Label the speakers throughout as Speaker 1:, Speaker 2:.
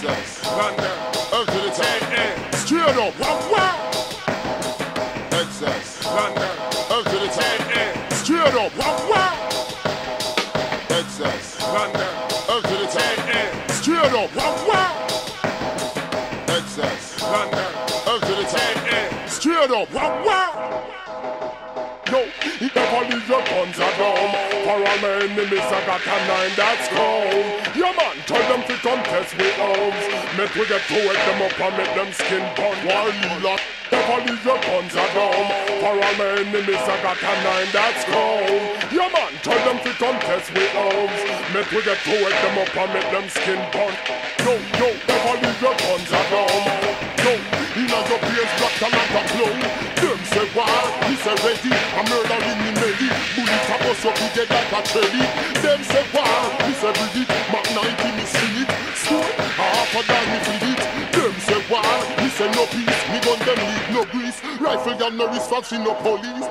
Speaker 1: Excess.
Speaker 2: London.
Speaker 1: Up to the top. Straight up. Wow, wow. Excess.
Speaker 2: London.
Speaker 1: Up to the top. Straight up. Wow, wow. Excess.
Speaker 2: London.
Speaker 1: Up to the top. Straight up. Wow, wow. Excess.
Speaker 2: London.
Speaker 1: Up to the top. Straight up. Wow, wow. Yo, it never leave your guns at home. For all my enemies I got a 9 that's cold. Yeah man, tell them to come test with arms. Make we get to wake them up and make them skin burn. While you lot, never leave your guns at home. For all my enemies I got a 9 that's cold. Yeah man, tell them to come test with arms. Make we get to wake them up and make them skin burn. Yo, never leave your guns at home. Yo, inna your place black and like a clown. Them say why, he say ready. I'm murdering the melody. Bullets a bust up with dead like a cherry. Them say why, he say read it. Mac 90 me see it. School, half a dime me feed it. Them say why, he say no peace. Me gun them leave no grease. Rifle gun no response in no police.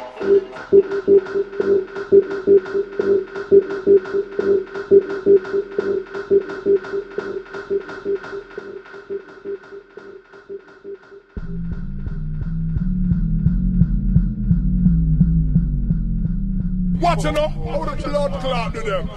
Speaker 1: Watch you know, how the blood clot to them.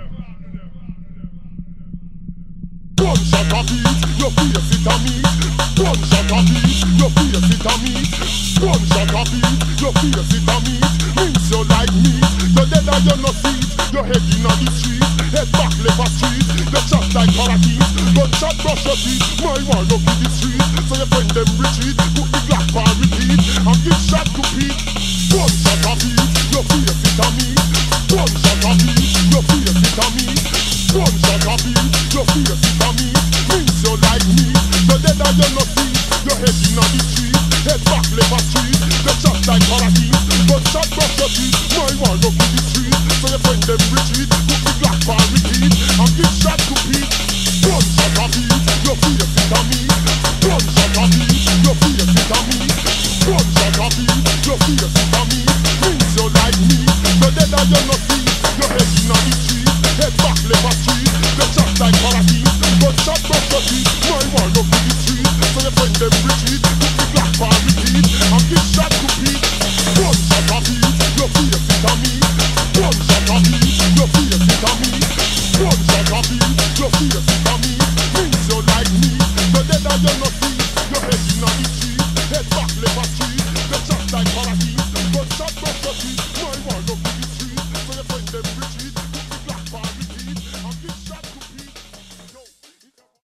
Speaker 1: Gunshot a beat, your face it a meat. Gunshot a beat, your face it a meat. Gunshot a beat, your face it a meat. Means you like meat, you're dead and you're not feet. Your head inna the street, head back left a street. You shot like parakeet, gunshot brush your teeth. My one up in the street, so your friend them retreat. Put the Glock bar repeat, and give shot to Pete. Gunshot a beat, your face it a meat. Gunshot a beat, your face it a meat. Gunshot a beat, your face it a meat. Means you like meat, you're dead and you're not feet. Your head inna the street, head back left a street. You shot like parakeet, gunshot brush your teeth. My one up in the street, so your friend them retreat. Put the Glock bar repeat, and give shot to Pete. Gunshot a beat, your face it a meat. Gunshot a beat, your face it a meat. Gunshot a beat, your face it a meat. Means you like meat, you're dead and you're not feet. Your head inna the street, head back left a street. You shot like parakeet, gunshot brush your teeth. My one up in the street, so your friend them retreat. Put the Glock bar repeat, and give shot to Pete. Gunshot a beat, your face it a meat. Gunshot a beat, your face it a meat. Gunshot a beat, your face it a meat. Means you like meat.